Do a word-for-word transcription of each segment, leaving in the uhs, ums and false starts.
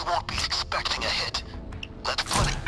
he won't be expecting a hit. Let's put it...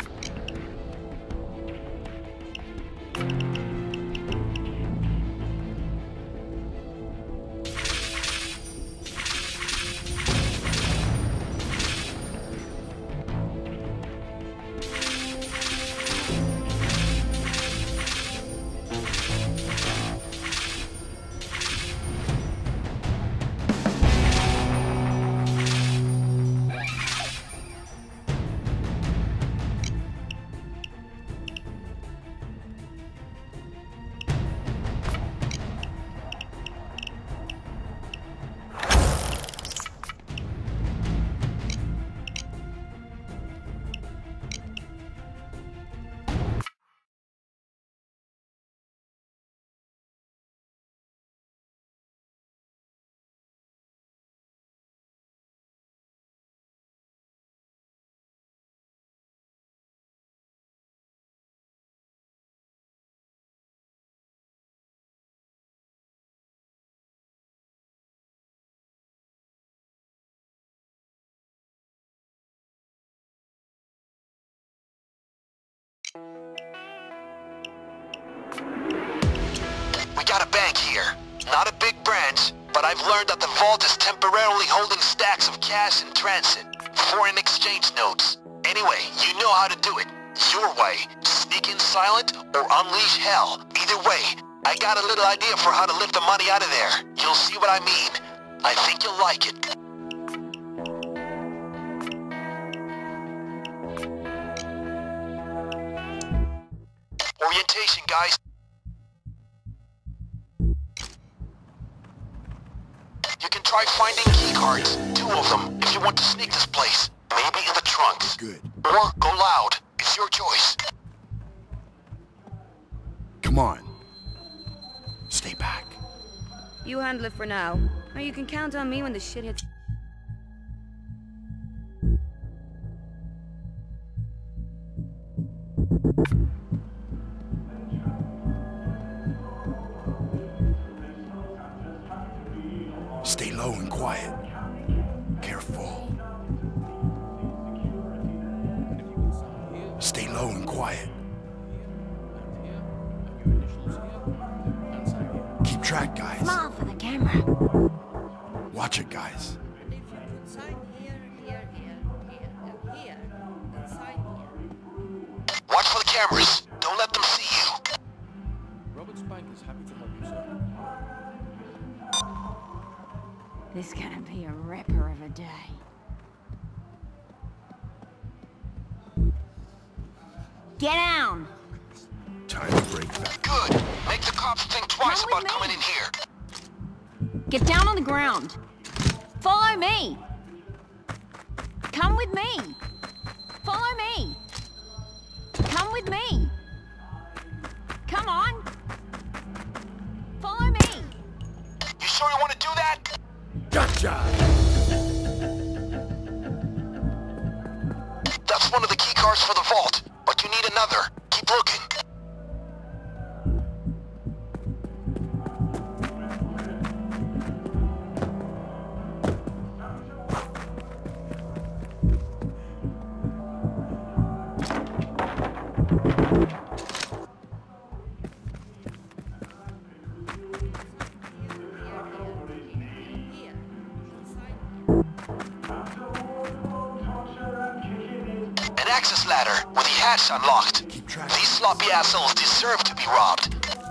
We got a bank here. Not a big branch, but I've learned that the vault is temporarily holding stacks of cash in transit. Foreign exchange notes. Anyway, you know how to do it. Your way. Sneak in silent or unleash hell. Either way, I got a little idea for how to lift the money out of there. You'll see what I mean. I think you'll like it. Orientation, guys. You can try finding key cards, two of them, if you want to sneak this place. Maybe in the trunks. Good. Or go loud. It's your choice. Come on. Stay back. You handle it for now. Or you can count on me when the shit hits. Stay low and quiet. Careful. Stay low and quiet. Keep track, guys. Smile for the camera. Watch it, guys. Watch for the cameras. Don't let them see you. Robert's Bank is happy to help you, sir. This gonna be a ripper of a day. Get down! Time to break that. Good. Make the cops think twice Come with about coming me. in here. Get down on the ground. Follow me. Come with me. Follow me. Come with me. Come on. Follow me. You sure you want to do that? Gotcha! That's one of the key cards for the vault, but you need another. Keep looking. An access ladder with the hatch unlocked. Keep track. These sloppy assholes deserve to be robbed.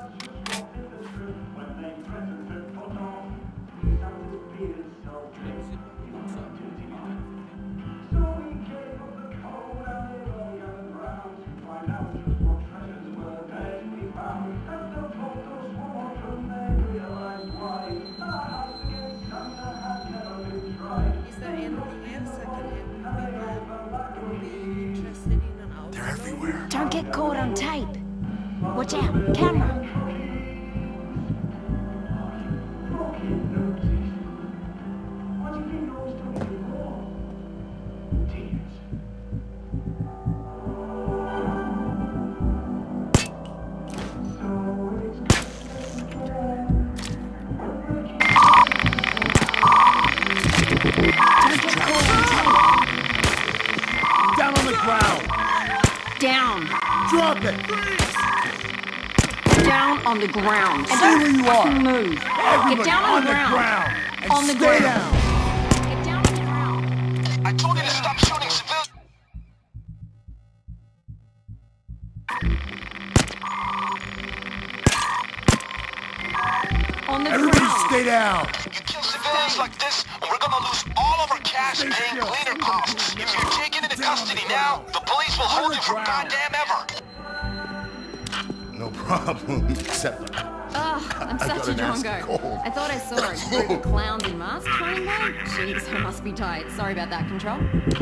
Is there anything else I can help you with? Be interested in an outfit? They're everywhere. Don't get caught on tape. Watch out, camera. Don't get caught on tape. Down. Drop it! Down on the ground. And Stay don't where you are. fucking move. Everybody Get down on, on the the ground. ground. And On the stay ground. down. Get down on the ground. I told you to stop shooting civilians. On the Everybody ground. stay down. You kill civilians like this, and we're gonna lose all of our cash Stay paying still. cleaner costs. If you're taken into custody now, the police will hold you for goddamn ever. No problem, except Ugh, I'm such got a an nasty drongo. cold. I thought I saw a group of clowns in masks running by. Jeez, I must be tight. Sorry about that, Control.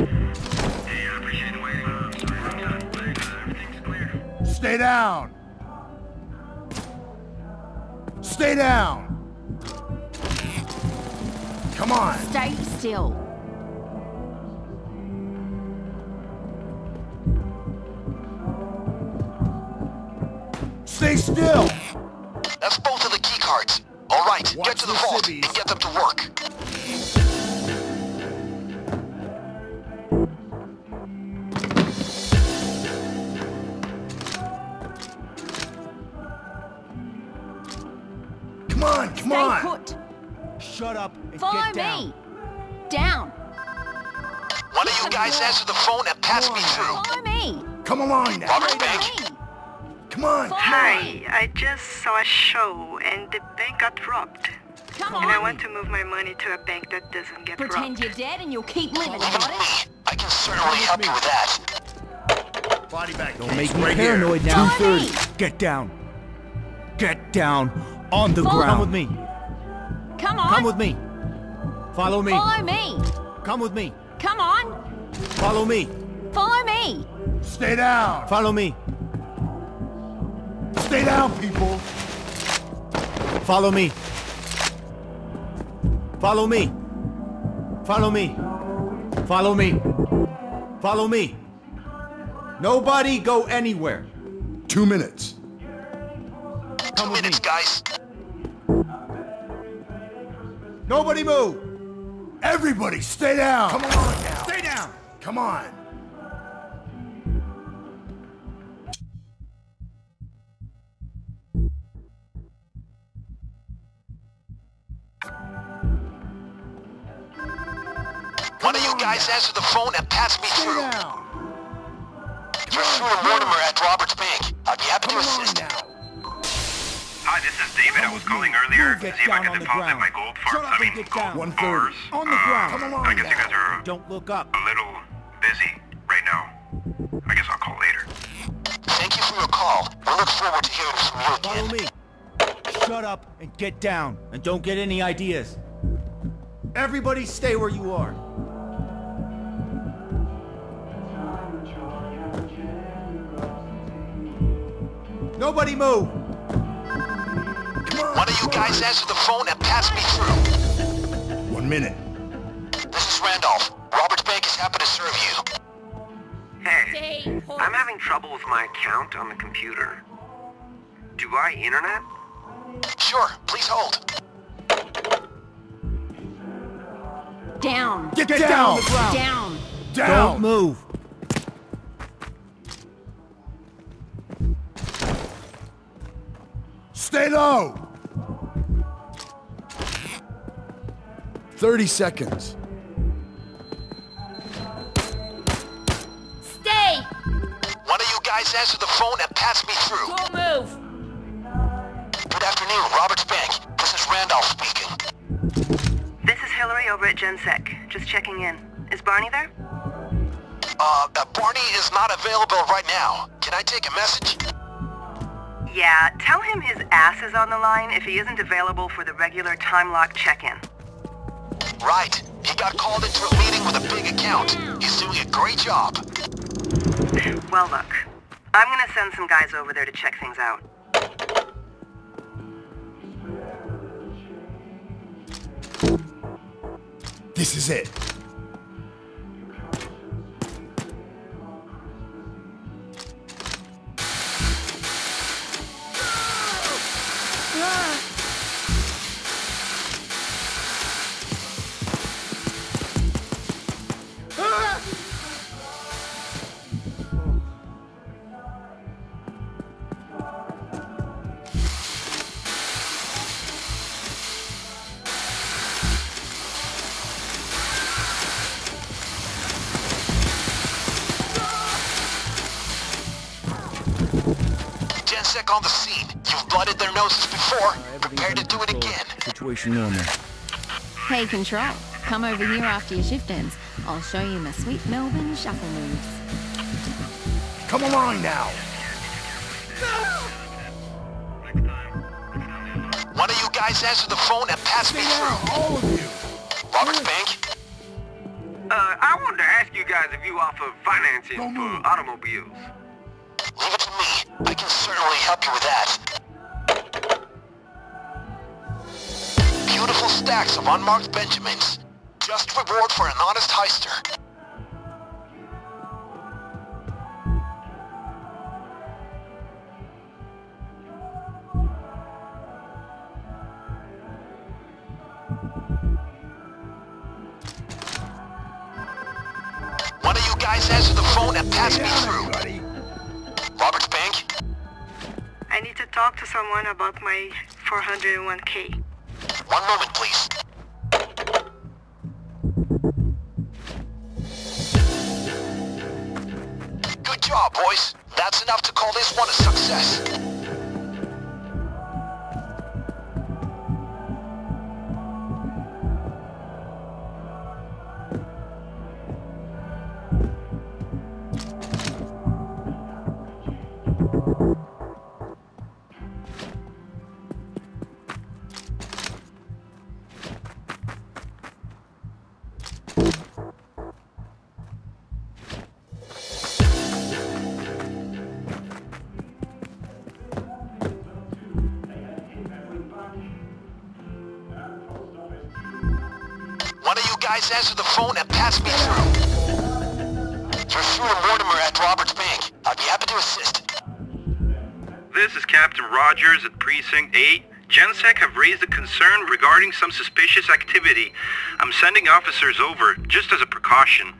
stay down. Stay down. Come on. Stay still. Stay still. That's both of the key cards. All right, Watch get to the the vault civvies. and get them to work. Come on, come Stay on. put. Shut up and Follow get down. me. Down. One of you guys answer the phone and pass me through. Follow me. Come along now. Robert Follow Bank. me. Come on. Follow Hi, me. I just saw a show and the bank got robbed. Come And I on. want to move my money to a bank that doesn't get Pretend robbed. you're dead and you'll keep living, Leave it got to it? me. I can certainly help you with that. Body bag. Don't make me right paranoid here. now. Follow me. Get down. Get down on the Follow- ground. Come with me. Come on. Come with me. Follow me. Follow me. Come with me. Come on. Follow me. Follow me. Stay down. Follow me. Stay down, people. Follow me. Follow me. Follow me. Follow me. Follow me. Nobody go anywhere. Two minutes. Two Come with me. minutes, guys. Nobody move. Everybody, stay down. Come on now. Stay down. Come on. One of you guys answer the phone and pass me Stay through. down. You're through to Mortimer at Robert's Bank. I'd be happy to Come on assist. now. Hi, this is David. I was calling earlier to Get see if I down could on the deposit ground. my gold Shut farms. up I and mean, get gold down. One bars. thirty. On the Uh, ground. Come along I guess you now. guys are Don't look up. a little busy right now. I guess I'll call later. Thank you for your call. We look forward to hearing from you Follow again. me. Shut up and get down. And don't get any ideas. Everybody stay where you are. Nobody move. One of you guys answer the phone and pass me through. One minute. This is Randolph. Robert's Bank is happy to serve you. Hey, Stay put. I'm having trouble with my account on the computer. Do I internet? Sure, please hold. Down. Get, Get down. down on the ground. Down. Down. Don't move. Stay low. Thirty seconds. Stay. One of you guys answer the phone and pass me through. Don't move. Good afternoon, Robert's Bank. This is Randolph speaking. This is Hillary over at GenSec. Just checking in. Is Barney there? Uh, uh, Barney is not available right now. Can I take a message? Yeah, tell him his ass is on the line if he isn't available for the regular time lock check-in. Right. He got called into a meeting with a big account. He's doing a great job. Well, look, I'm gonna send some guys over there to check things out. This is it. DedSec on the scene. You've blooded their noses before. Prepare to do it again. Situation normal. Hey, Control. Come over here after your shift ends. I'll show you my sweet Melbourne shuffle moves. Come along now. One of you guys answer the phone and pass me through. All of you. Robert's Bank? Uh, I wanted to ask you guys if you offer financing Don't for move. automobiles. Leave it to me. I can certainly help you with that. Beautiful stacks of unmarked Benjamins. Just reward for an honest heister. One of you guys answer the phone and pass me through. Buddy. Robert's Bank? I need to talk to someone about my four hundred one K. One moment, please. Good job, boys. That's enough to call this one a success. One of you guys answer the phone and pass me through. You're through to Mortimer at Robert's Bank. I'd be happy to assist. This is Captain Rogers at Precinct eight. GenSec have raised a concern regarding some suspicious activity. I'm sending officers over, just as a precaution.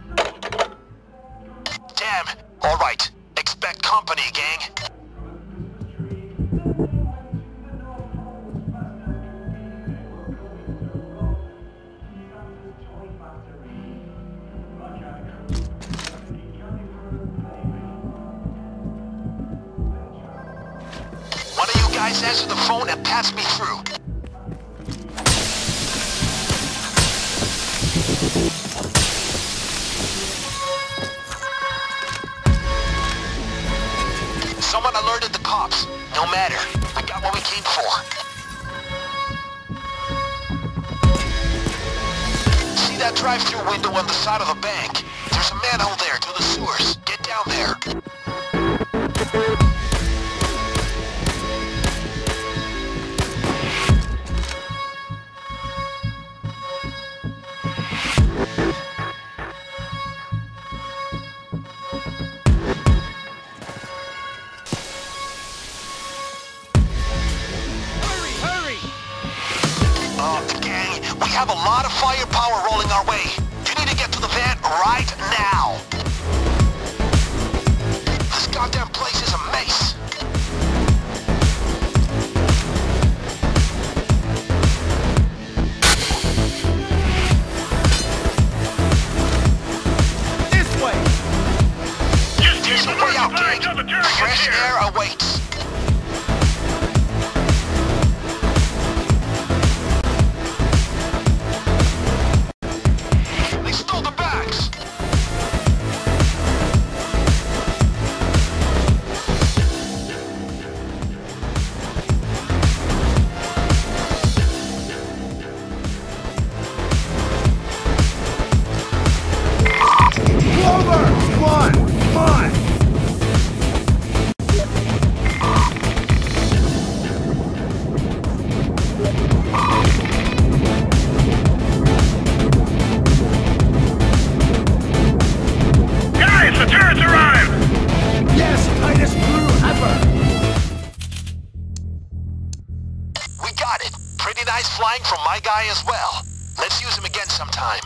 Damn. All right. Expect company, gang. One of you guys answer the phone and pass me through. Someone alerted the cops. No matter. We got what we came for. See that drive-through window on the side of the bank? There's a manhole there to the sewers. Get down there. Uh, gang, we have a lot of firepower rolling our way. You need to get to the van right now. This goddamn place is a maze. This way! There's a way out, gang. Fresh air awaits. They stole the bags. Clover! Come on! Come on! Guys, the turret's arrived! Yes, tightest crew ever! We got it. Pretty nice flying from my guy as well. Let's use him again sometime.